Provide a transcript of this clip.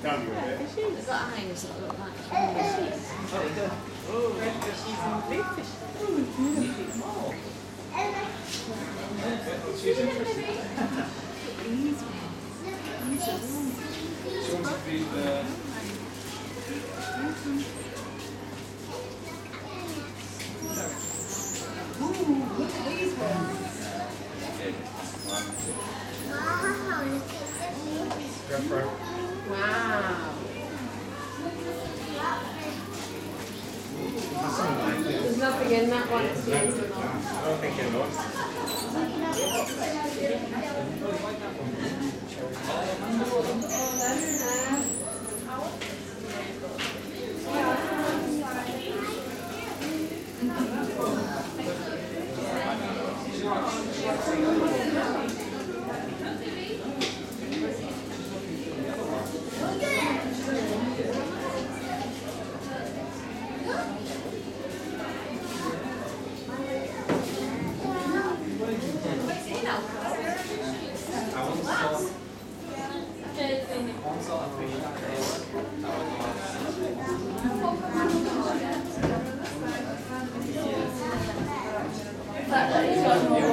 They've got eyes that look like She's interested. She wants to feed the... Ooh, look at these ones. wow. There's nothing in that one. It's the end of it. I don't think it was. That is